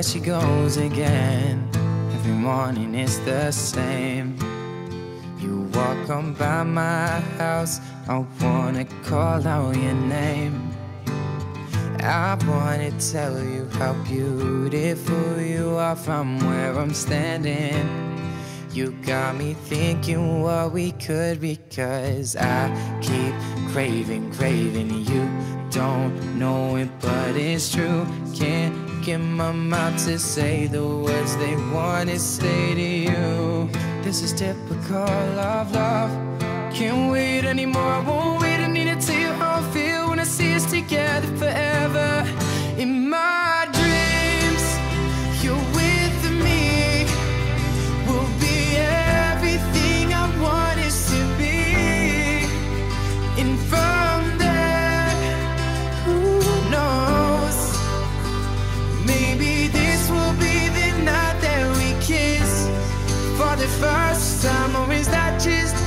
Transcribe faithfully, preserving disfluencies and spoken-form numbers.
there she goes again. Every morning it's the same. You walk on by my house, I wanna call out your name. I wanna tell you how beautiful you are from where I'm standing. You got me thinking what we could be, 'cause I keep craving, craving you. Don't know it, but it's true. Can't get my mouth to say the words they wanna say to you. This is typical of love. Can't wait anymore, I won't wait. I need to tell you how I feel when I see us together forever. In my dreams, you're with me. We'll be everything I want us to be. And from there, who knows? Maybe this will be the night that we kiss for the first time. Or is that just